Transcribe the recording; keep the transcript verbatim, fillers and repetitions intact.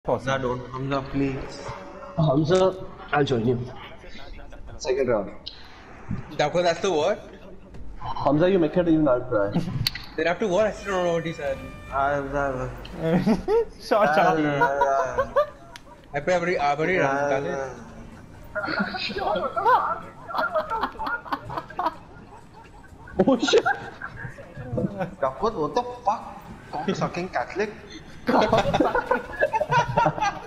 Hamza, don't. Hamza, please. Hamza, I'll join you. Second round. That was that's the what? Hamza, you make it even I'll try. Then after what? I still don't know what he said. I'll. Short, short. I pay every every round. Oh shit! What the fuck? Cock sucking Catholic?